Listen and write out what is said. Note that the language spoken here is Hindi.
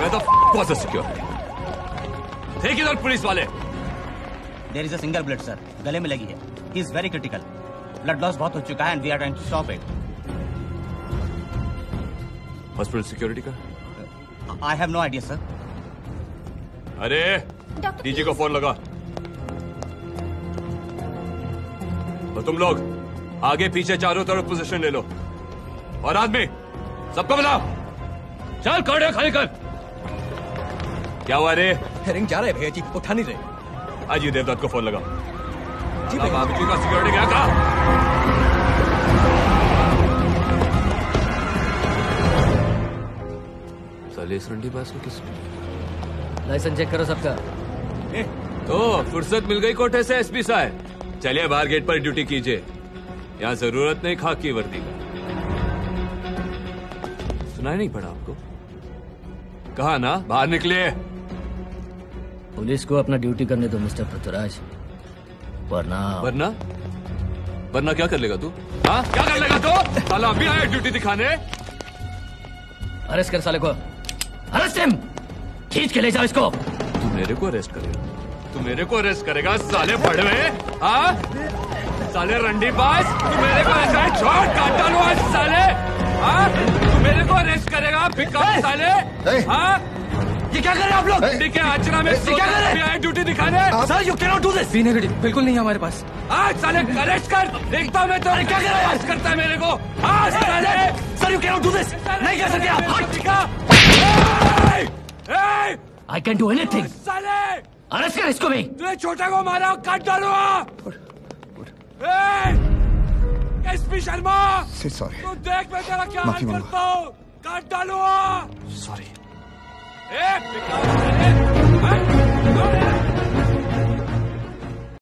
Where the was the security? थे किधर पुलिस वाले? There is a single bullet, sir. गले में लगी है. He is very critical. Blood loss बहुत हो चुका है and we are trying to stop it. Hospital security का? I have no idea, sir. अरे डीजी को फोन लगा. और तुम लोग आगे पीछे चारों तरफ पोजीशन ले लो. और आदमी सबको बुलाओ. चल कार्डिया खाली कर. क्या हुआ रे? रिंग जा रहा है भैया जी, उठा नहीं रहे. आज देवदत्त को फोन लगा. जी बाबू जी का सिक्योरिटी क्या कहा? साले इस रंडी बास को किस लाइसेंस चेक करो सबका. तो फुर्सत मिल गई कोठे से एसपी साहब. चलिए बाहर गेट पर ड्यूटी कीजिए. यहाँ जरूरत नहीं खाकी वर्दी का. सुनाई नहीं पड़ा आपको? कहा ना बाहर निकलिए. पुलिस को अपना ड्यूटी करने दो मिस्टर पृथ्वीराज. वरना वरना क्या कर लेगा तू? हाँ क्या कर लेगा तू? साला अभी आया ड्यूटी दिखाने. अरेस्ट कर साले को. Arrest him. खींच के ले जाओ इसको. तू मेरे को अरेस्ट करेगा? तू मेरे को अरेस्ट करेगा साले पड़वे? हाँ साले रंडी बाज. तू मेरे को ऐसा छोड़ काट डालू आज साले. हाँ तू मेरे को अरेस्ट करेगा बिकाऊ साले. हाँ ये क्या कर रहे हैं आप लोग? ठीक है आचरा में क्या कर रहे हैं? ड्यूटी दिखाने. Sir you can not do this. B negative बिल्कुल नहीं है हमारे पास. आज साले अरेस्ट कर. देखता हूँ मैं तो. क्या कर रहा है? अरेस्ट करता है मेरे को. हाँ साले. Sir you can not do this. नहीं कर सकते आप. I can do anything. साले अरेस्ट कर इसको भी. तूने छोटा को मारा काट डालूंगा. SP Sharma sorry. तू देख मैं तेरा क्या हाल करता हूँ. काट डालूंगा. सॉरी.